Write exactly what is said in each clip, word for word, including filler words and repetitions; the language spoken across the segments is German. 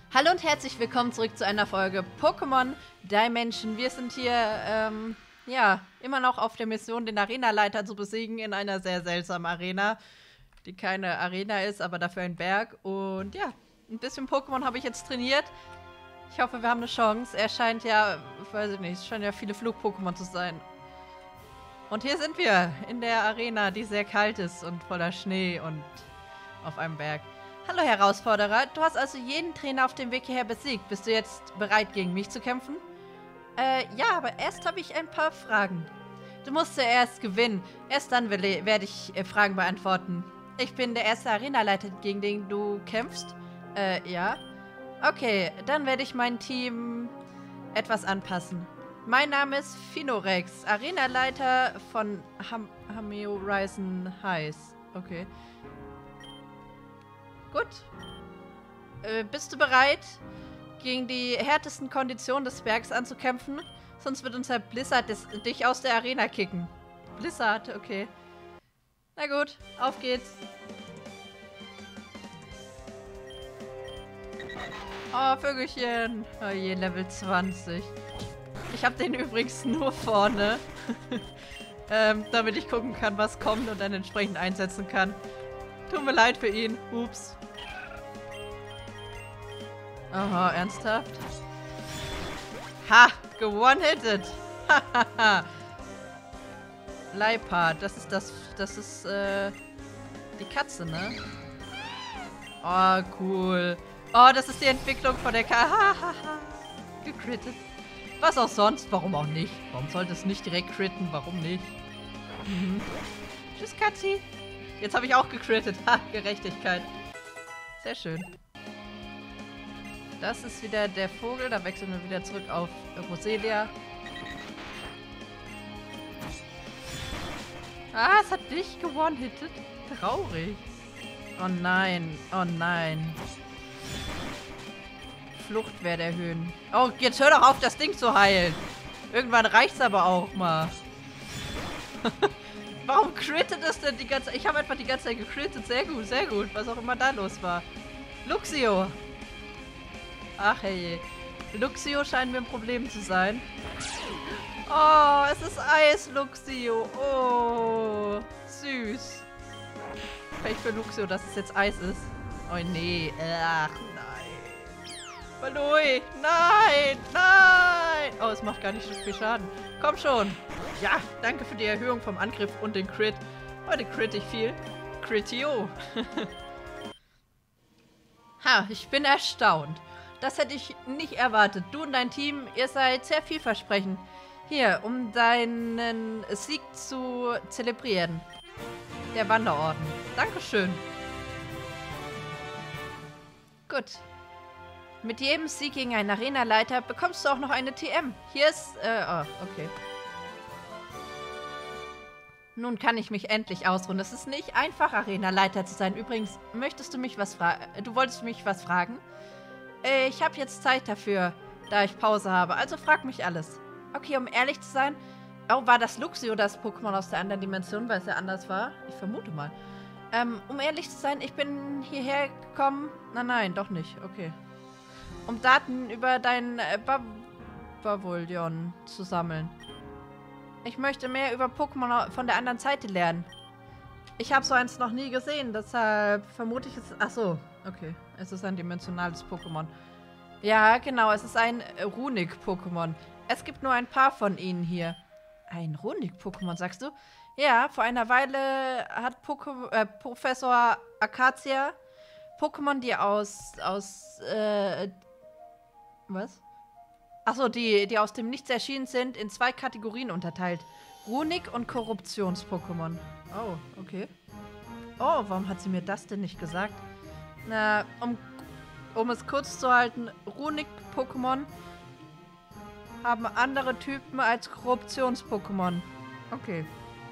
Hallo und herzlich willkommen zurück zu einer Folge Pokémon Dimension. Wir sind hier, ähm, ja, immer noch auf der Mission, den Arenaleiter zu besiegen in einer sehr seltsamen Arena, die keine Arena ist, aber dafür ein Berg. Und ja, ein bisschen Pokémon habe ich jetzt trainiert. Ich hoffe, wir haben eine Chance. Er scheint ja, weiß ich nicht, es scheinen ja viele Flug-Pokémon zu sein. Und hier sind wir in der Arena, die sehr kalt ist und voller Schnee und auf einem Berg. Hallo Herausforderer, du hast also jeden Trainer auf dem Weg hierher besiegt. Bist du jetzt bereit, gegen mich zu kämpfen? Äh, ja, aber erst habe ich ein paar Fragen. Du musst zuerst gewinnen. Erst dann werde ich äh, Fragen beantworten. Ich bin der erste Arenaleiter, gegen den du kämpfst. Äh, ja. Okay, dann werde ich mein Team etwas anpassen. Mein Name ist Phinorex, Arenaleiter von Ham Hameo Horizon Highs. Okay. Gut. Äh, bist du bereit, gegen die härtesten Konditionen des Bergs anzukämpfen? Sonst wird unser Blizzard des, dich aus der Arena kicken. Blizzard, okay. Na gut, auf geht's. Oh, Vögelchen. Oh je, Level zwanzig. Ich habe den übrigens nur vorne. ähm, damit ich gucken kann, was kommt und dann entsprechend einsetzen kann. Tut mir leid für ihn. Ups. Aha, ernsthaft? Ha! Gewone-hitted! Hahaha! Leipard, das ist das. Das ist, äh. die Katze, ne? Oh, cool. Oh, das ist die Entwicklung von der Katze. Hahaha! Gecrittet. Was auch sonst? Warum auch nicht? Warum sollte es nicht direkt critten? Warum nicht? Mhm. Tschüss, Katzi! Jetzt habe ich auch gecrittet. Ha, Gerechtigkeit. Sehr schön. Das ist wieder der Vogel. Da wechseln wir wieder zurück auf Roselia. Ah, es hat dich gewone-hitted. Traurig. Oh nein. Oh nein. Fluchtwert erhöhen. Oh, jetzt hör doch auf, das Ding zu heilen. Irgendwann reicht's aber auch mal. Warum crittet es denn die ganze Zeit? Ich habe einfach die ganze Zeit gecrittet. Sehr gut, sehr gut. Was auch immer da los war. Luxio. Ach hey. Luxio scheint mir ein Problem zu sein. Oh, es ist Eis, Luxio. Oh, süß. Pech für Luxio, dass es jetzt Eis ist. Oh nee. Ach nein. Balui. Nein, nein. Oh, es macht gar nicht so viel Schaden. Komm schon. Ja, danke für die Erhöhung vom Angriff und den Crit. Heute crit ich viel. Critio. Ha, ich bin erstaunt. Das hätte ich nicht erwartet. Du und dein Team, ihr seid sehr vielversprechend. Hier, um deinen Sieg zu zelebrieren. Der Wanderorden. Dankeschön. Gut. Mit jedem Sieg gegen einen Arenaleiter bekommst du auch noch eine T M. Hier ist, äh, oh, okay. Nun kann ich mich endlich ausruhen. Es ist nicht einfach, Arenaleiter zu sein. Übrigens, möchtest du mich was fragen? Du wolltest mich was fragen? Äh, ich habe jetzt Zeit dafür, da ich Pause habe. Also frag mich alles. Okay, um ehrlich zu sein. Oh, war das Luxio, das Pokémon aus der anderen Dimension, weil es ja anders war? Ich vermute mal. Ähm, um ehrlich zu sein, ich bin hierher gekommen. Nein, nein, doch nicht. Okay. Um Daten über dein äh, Bavolion zu sammeln. Ich möchte mehr über Pokémon von der anderen Seite lernen. Ich habe so eins noch nie gesehen, deshalb vermute ich es... Ach so, okay. Es ist ein dimensionales Pokémon. Ja, genau, es ist ein Runik-Pokémon. Es gibt nur ein paar von ihnen hier. Ein Runik-Pokémon, sagst du? Ja, vor einer Weile hat Poke äh, Professor Acacia Pokémon, die aus... aus... Äh... Was? Achso, die, die aus dem Nichts erschienen sind, in zwei Kategorien unterteilt. Runik- und Korruptions-Pokémon. Oh, okay. Oh, warum hat sie mir das denn nicht gesagt? Na, um, um es kurz zu halten, Runik-Pokémon haben andere Typen als Korruptions-Pokémon. Okay.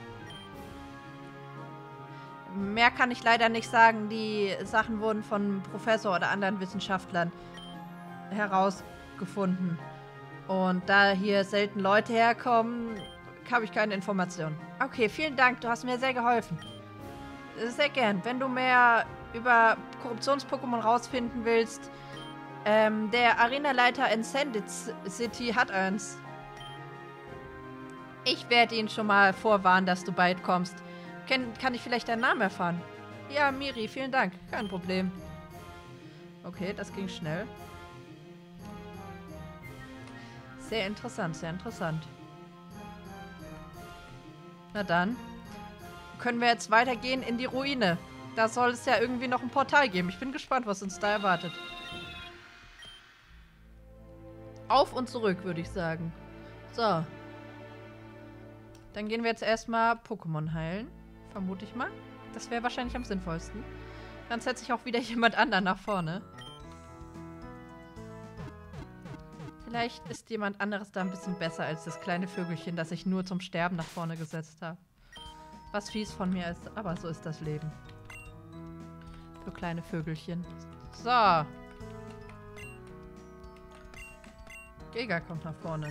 Mehr kann ich leider nicht sagen. Die Sachen wurden von Professor oder anderen Wissenschaftlern herausgefunden. Und da hier selten Leute herkommen, habe ich keine Informationen. Okay, vielen Dank. Du hast mir sehr geholfen. Sehr gern. Wenn du mehr über Korruptions-Pokémon rausfinden willst, Ähm, der Arenaleiter in Sandit City hat eins. Ich werde ihn schon mal vorwarnen, dass du bald kommst. Kann, kann ich vielleicht deinen Namen erfahren? Ja, Miri, vielen Dank. Kein Problem. Okay, das ging schnell. Sehr interessant, sehr interessant. Na dann. Können wir jetzt weitergehen in die Ruine. Da soll es ja irgendwie noch ein Portal geben. Ich bin gespannt, was uns da erwartet. Auf und zurück, würde ich sagen. So. Dann gehen wir jetzt erstmal Pokémon heilen. Vermute ich mal. Das wäre wahrscheinlich am sinnvollsten. Dann setze ich auch wieder jemand anderen nach vorne. Vielleicht ist jemand anderes da ein bisschen besser als das kleine Vögelchen, das ich nur zum Sterben nach vorne gesetzt habe. Was fies von mir ist, aber so ist das Leben. Für kleine Vögelchen. So. Giga kommt nach vorne.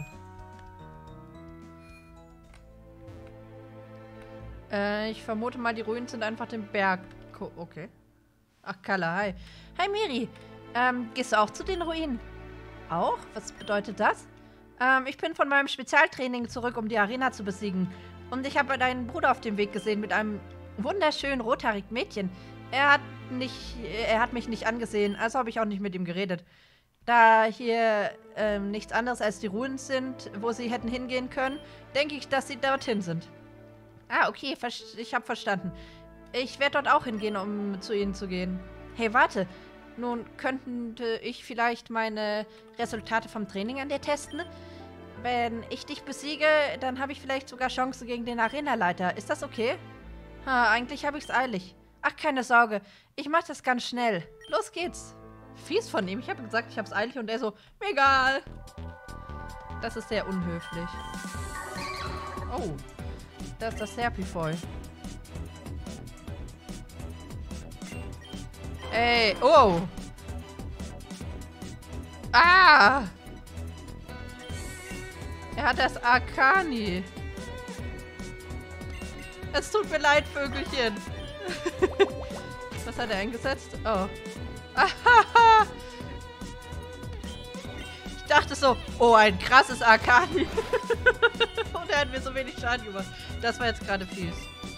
Äh, ich vermute mal, die Ruinen sind einfach den Berg... Okay. Ach, Kala, hi. Hi, Miri. Ähm, gehst du auch zu den Ruinen? Auch? Was bedeutet das? Ähm, ich bin von meinem Spezialtraining zurück, um die Arena zu besiegen. Und ich habe deinen Bruder auf dem Weg gesehen mit einem wunderschönen rothaarigen Mädchen. Er hat nicht, er hat mich nicht angesehen, also habe ich auch nicht mit ihm geredet. Da hier ähm, nichts anderes als die Ruinen sind, wo sie hätten hingehen können, denke ich, dass sie dorthin sind. Ah, okay, ich habe verstanden. Ich werde dort auch hingehen, um zu ihnen zu gehen. Hey, warte. Nun könnte ich vielleicht meine Resultate vom Training an dir testen? Wenn ich dich besiege, dann habe ich vielleicht sogar Chancen gegen den Arenaleiter. Ist das okay? Ha, eigentlich habe ich es eilig. Ach, keine Sorge. Ich mache das ganz schnell. Los geht's. Fies von ihm. Ich habe gesagt, ich habe es eilig und er so, mir egal. Das ist sehr unhöflich. Oh, das ist das Serpifoy. Ey, oh. Ah. Er hat das Arcani. Es tut mir leid, Vögelchen. Was hat er eingesetzt? Oh. Ich dachte so, oh, ein krasses Arcani. Und er hat mir so wenig Schaden gemacht. Das war jetzt gerade fies.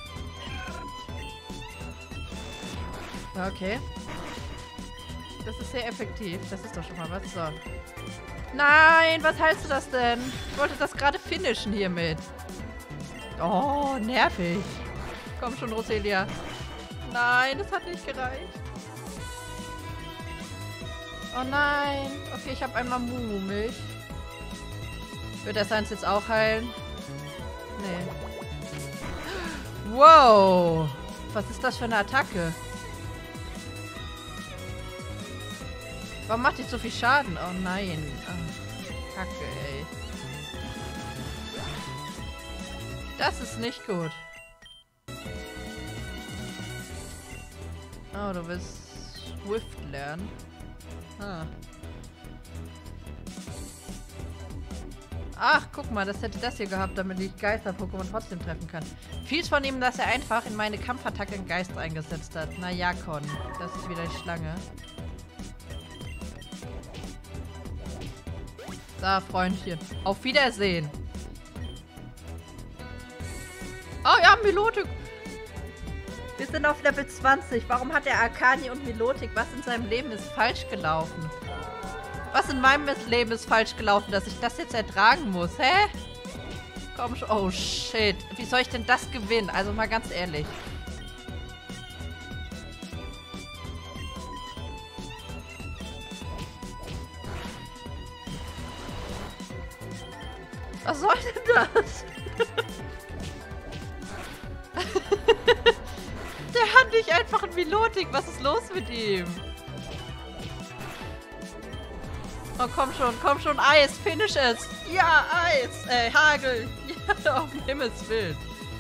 Okay. Das ist sehr effektiv. Das ist doch schon mal was. So. Nein, was heißt du das denn? Ich wollte das gerade finishen hiermit. Oh, nervig. Komm schon, Roselia. Nein, das hat nicht gereicht. Oh nein. Okay, ich habe einmal Mumu-Milch. Wird der Science jetzt auch heilen? Nee. Wow. Was ist das für eine Attacke? Warum macht die so viel Schaden? Oh nein. Ach, Kacke, ey. Das ist nicht gut. Oh, du willst Swift lernen. Ah. Ach, guck mal, das hätte das hier gehabt, damit ich Geister-Pokémon trotzdem treffen kann. Fies von ihm, dass er einfach in meine Kampfattacke einen Geist eingesetzt hat. Na ja, Con. Das ist wieder die Schlange. So, Freundchen. Auf Wiedersehen. Oh ja, Milotic. Wir sind auf Level zwanzig. Warum hat der Arcani und Milotic? Was in seinem Leben ist falsch gelaufen? Was in meinem Leben ist falsch gelaufen, dass ich das jetzt ertragen muss? Hä? Komm schon. Oh, shit. Wie soll ich denn das gewinnen? Also mal ganz ehrlich. Was soll denn das? Der hat nicht einfach ein Milotic. Was ist los mit ihm? Oh, komm schon, komm schon. Eis, finish es. Ja, Eis. Äh, Hagel. Ja, auf dem Himmels Willen.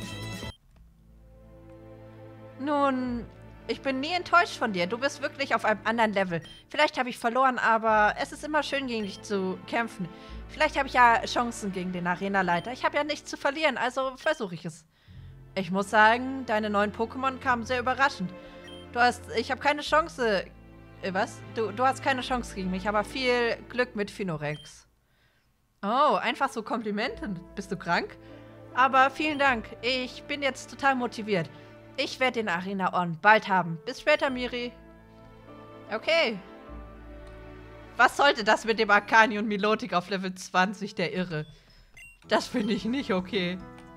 Nun, ich bin nie enttäuscht von dir. Du bist wirklich auf einem anderen Level. Vielleicht habe ich verloren, aber es ist immer schön, gegen dich zu kämpfen. Vielleicht habe ich ja Chancen gegen den Arenaleiter. Ich habe ja nichts zu verlieren, also versuche ich es. Ich muss sagen, deine neuen Pokémon kamen sehr überraschend. Du hast, ich habe keine Chance Äh, was? Du, du hast keine Chance gegen mich, aber viel Glück mit Phinorex. Oh, einfach so Komplimente. Bist du krank? Aber vielen Dank. Ich bin jetzt total motiviert. Ich werde den Arena-Orden bald haben. Bis später, Miri. Okay. Was sollte das mit dem Akani und Milotic auf Level zwanzig, der Irre? Das finde ich nicht okay.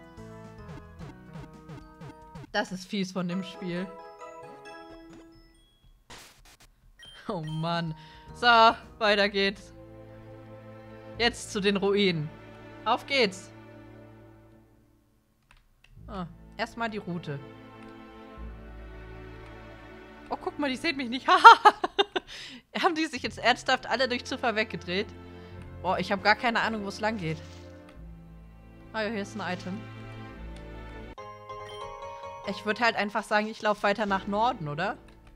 Das ist fies von dem Spiel. Oh Mann. So, weiter geht's. Jetzt zu den Ruinen. Auf geht's. Ah, erstmal die Route. Oh, guck mal, die sehen mich nicht. Haben die sich jetzt ernsthaft alle durch Zufall weggedreht? Oh, ich habe gar keine Ahnung, wo es lang geht. Ah ja, hier ist ein Item. Ich würde halt einfach sagen, ich laufe weiter nach Norden, oder?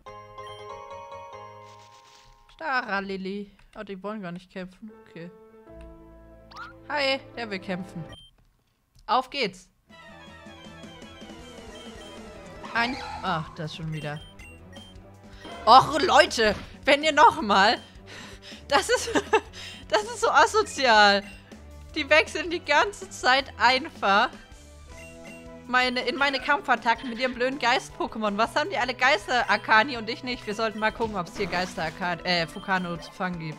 Stara Lilly. Oh, die wollen gar nicht kämpfen. Okay. Hi, der will kämpfen. Auf geht's. Ein... Ach, das schon wieder. Och, Leute, wenn ihr nochmal... Das ist... Das ist so asozial. Die wechseln die ganze Zeit einfach meine, in meine Kampfattacken mit ihrem blöden Geist-Pokémon. Was haben die alle Geister-Akani und ich nicht? Wir sollten mal gucken, ob es hier Geister-Akani, äh, Fukano zu fangen gibt.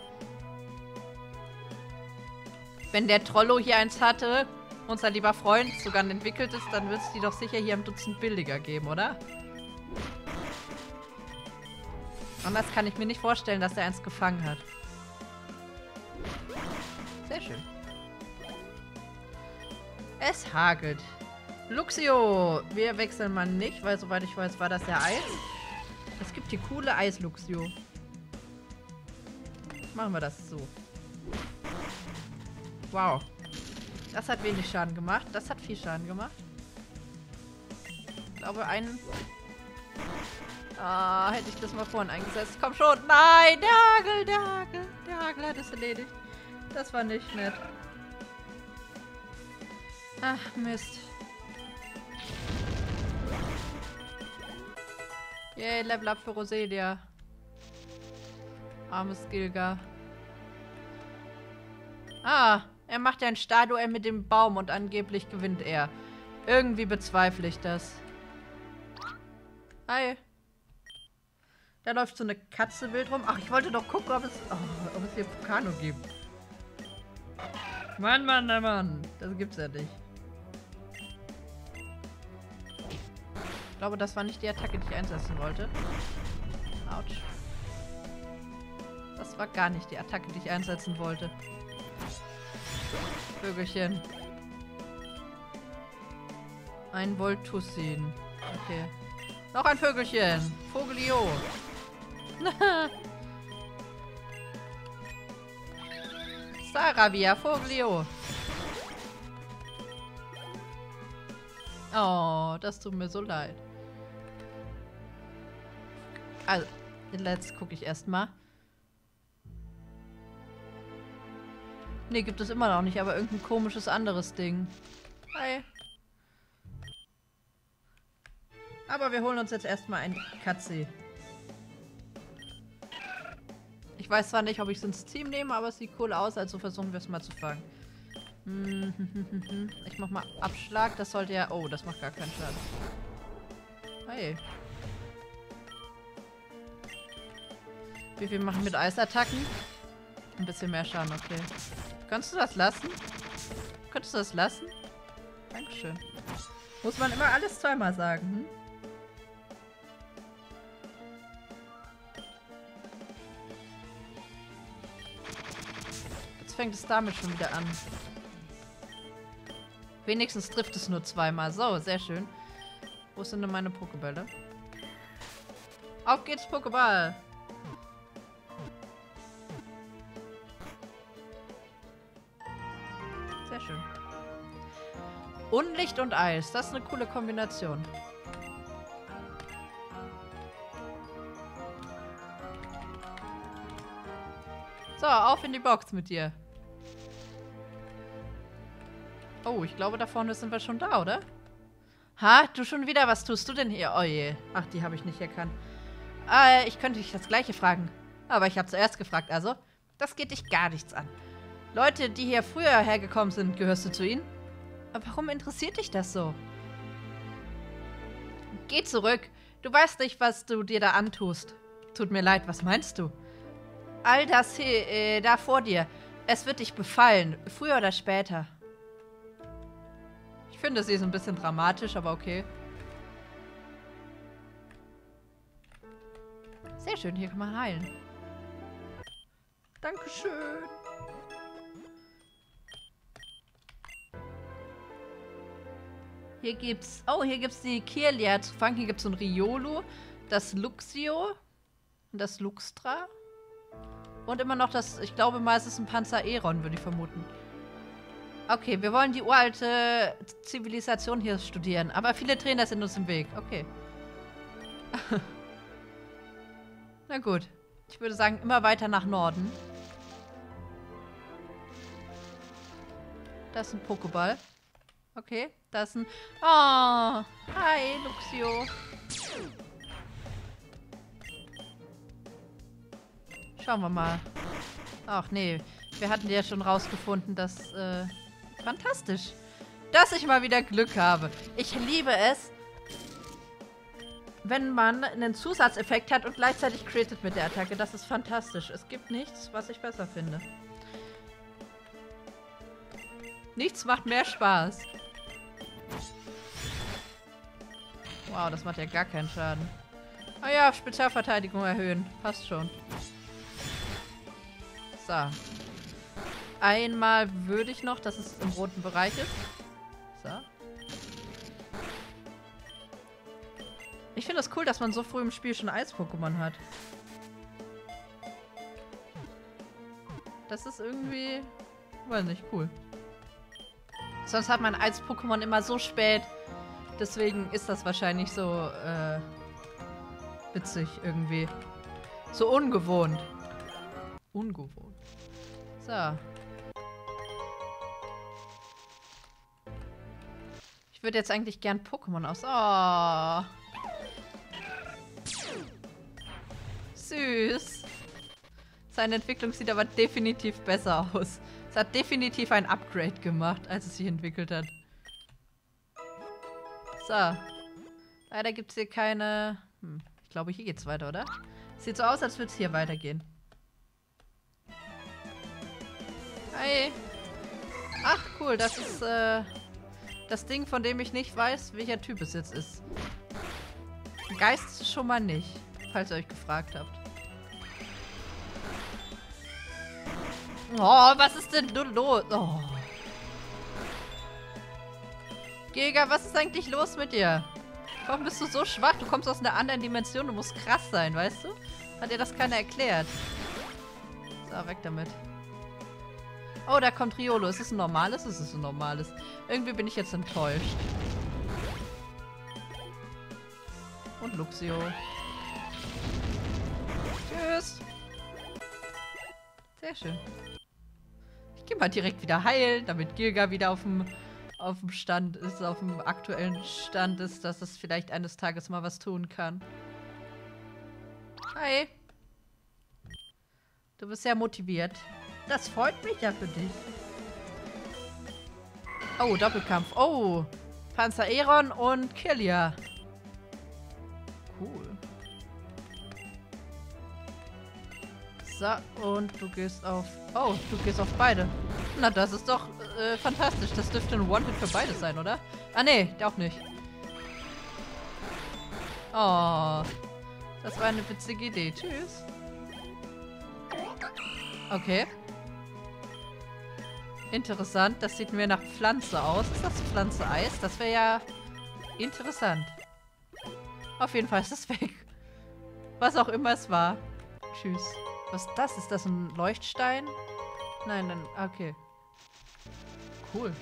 Wenn der Trollo hier eins hatte, unser lieber Freund, sogar ein entwickeltes, dann wird es die doch sicher hier im Dutzend billiger geben, oder? Anders kann ich mir nicht vorstellen, dass er eins gefangen hat. Sehr schön. Es hagelt. Luxio. Wir wechseln mal nicht, weil soweit ich weiß, war das ja Eis. Es gibt hier coole Eis-Luxio. Machen wir das so. Wow. Das hat wenig Schaden gemacht. Das hat viel Schaden gemacht. Ich glaube, einen... Ah, hätte ich das mal vorhin eingesetzt. Komm schon. Nein, der Hagel, der Hagel. Der Hagel hat es erledigt. Das war nicht nett. Ach, Mist. Yay, Level Up für Roselia. Armes Gilga. Ah, er macht ja ein Starduell mit dem Baum und angeblich gewinnt er. Irgendwie bezweifle ich das. Hi. Da läuft so eine Katze wild rum. Ach, ich wollte doch gucken, ob es, oh, ob es hier Fukano gibt. Mann, Mann, Mann, Mann. Das gibt's ja nicht. Ich glaube, das war nicht die Attacke, die ich einsetzen wollte. Autsch. Das war gar nicht die Attacke, die ich einsetzen wollte. Vögelchen. Ein Voltussin. Okay. Noch ein Vögelchen. Vogelio. Staravia, Vogelio. Oh, das tut mir so leid. Also, jetzt gucke ich erstmal. Ne, gibt es immer noch nicht, aber irgendein komisches anderes Ding. Hi. Aber wir holen uns jetzt erstmal ein Katze. Ich weiß zwar nicht, ob ich es ins Team nehme, aber es sieht cool aus, also versuchen wir es mal zu fangen. Ich mach mal Abschlag, das sollte ja... Oh, das macht gar keinen Schaden. Hey. Wie viel machen mit Eisattacken? Ein bisschen mehr Schaden, okay. Kannst du das lassen? Könntest du das lassen? Dankeschön. Muss man immer alles zweimal sagen, hm? Jetzt fängt es damit schon wieder an. Wenigstens trifft es nur zweimal. So, sehr schön. Wo sind denn meine Pokébälle? Auf geht's, Pokéball! Sehr schön. Unlicht und Eis. Das ist eine coole Kombination. So, auf in die Box mit dir. Oh, ich glaube, da vorne sind wir schon da, oder? Ha, du schon wieder? Was tust du denn hier? Oh je. Ach, die habe ich nicht erkannt. Äh, ich könnte dich das Gleiche fragen. Aber ich habe zuerst gefragt, also. Das geht dich gar nichts an. Leute, die hier früher hergekommen sind, gehörst du zu ihnen? Aber warum interessiert dich das so? Geh zurück. Du weißt nicht, was du dir da antust. Tut mir leid, was meinst du? All das hier, äh, da vor dir. Es wird dich befallen. Früher oder später. Ich finde, sie ist ein bisschen dramatisch, aber okay. Sehr schön, hier kann man heilen. Dankeschön. Hier gibt's... Oh, hier gibt's die Kirlia zu fangen. Hier gibt's so ein Riolu, das Luxio und das Luxtra. Und immer noch das... Ich glaube mal, es ist ein Panzer-Eron, würde ich vermuten. Okay, wir wollen die uralte Zivilisation hier studieren. Aber viele Trainer sind uns im Weg. Okay. Na gut. Ich würde sagen, immer weiter nach Norden. Das ist ein Pokéball. Okay, das ist ein... Oh, hi, Luxio. Schauen wir mal. Ach nee, wir hatten ja schon rausgefunden, dass... Äh, fantastisch. Dass ich mal wieder Glück habe. Ich liebe es, wenn man einen Zusatzeffekt hat und gleichzeitig critet mit der Attacke. Das ist fantastisch. Es gibt nichts, was ich besser finde. Nichts macht mehr Spaß. Wow, das macht ja gar keinen Schaden. Ah ja, Spezialverteidigung erhöhen. Passt schon. So. Einmal würde ich noch, dass es im roten Bereich ist. So. Ich finde es cool, dass man so früh im Spiel schon Eis-Pokémon hat. Das ist irgendwie... weiß nicht, cool. Sonst hat man Eis-Pokémon immer so spät. Deswegen ist das wahrscheinlich so äh, witzig irgendwie. So ungewohnt. Ungewohnt. So. Ich würde jetzt eigentlich gern Pokémon aus... Oh. Süß. Seine Entwicklung sieht aber definitiv besser aus. Es hat definitiv ein Upgrade gemacht, als es sich entwickelt hat. So. Leider gibt es hier keine... Hm, ich glaube, hier geht's weiter, oder? Sieht so aus, als würde es hier weitergehen. Hi. Ach, cool. Das ist äh, das Ding, von dem ich nicht weiß, welcher Typ es jetzt ist. Geist schon mal nicht, falls ihr euch gefragt habt. Oh, was ist denn los? Oh. Giga, was ist eigentlich los mit dir? Warum bist du so schwach? Du kommst aus einer anderen Dimension. Du musst krass sein, weißt du? Hat dir das keiner erklärt? So, weg damit. Oh, da kommt Riolo. Ist es ein normales? Ist es ein normales? Irgendwie bin ich jetzt enttäuscht. Und Luxio. Tschüss. Sehr schön. Ich gehe mal direkt wieder heilen, damit Gilga wieder auf dem, auf dem Stand ist, auf dem aktuellen Stand ist, dass es vielleicht eines Tages mal was tun kann. Hi. Du bist sehr motiviert. Das freut mich ja für dich. Oh, Doppelkampf. Oh, Panzer-Eron und Kirlia. Cool. So, und du gehst auf... Oh, du gehst auf beide. Na, das ist doch äh, fantastisch. Das dürfte ein One-Hit für beide sein, oder? Ah, nee, auch nicht. Oh, das war eine witzige Idee. Tschüss. Okay. Interessant. Das sieht mir nach Pflanze aus. Ist das Pflanze Eis? Das wäre ja interessant. Auf jeden Fall ist es weg. Was auch immer es war. Tschüss. Was ist das? Ist das ein Leuchtstein? Nein, dann... Okay. Cool.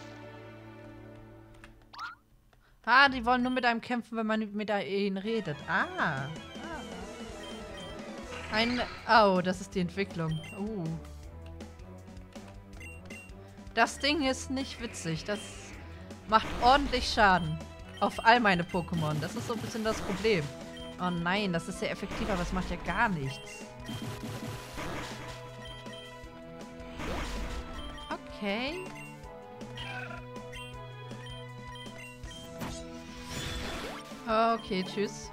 Ah, die wollen nur mit einem kämpfen, wenn man mit ihnen redet. Ah. ah. Ein... Oh, das ist die Entwicklung. Uh. Das Ding ist nicht witzig. Das macht ordentlich Schaden. Auf all meine Pokémon. Das ist so ein bisschen das Problem. Oh nein, das ist ja effektiv, aber es macht ja gar nichts. Okay. Okay, tschüss.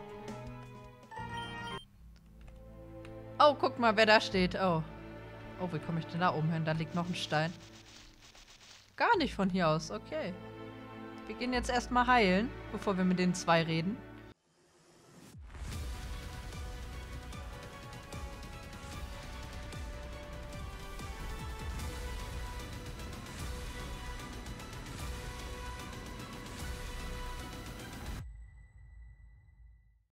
Oh, guck mal, wer da steht. Oh. Oh, wie komme ich denn da oben hin? Da liegt noch ein Stein. Gar nicht von hier aus. Okay. Wir gehen jetzt erstmal heilen, bevor wir mit den zwei reden.